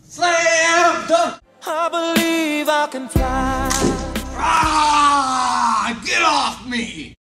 Slam dunk! I believe I can fly. Ah! Get off me!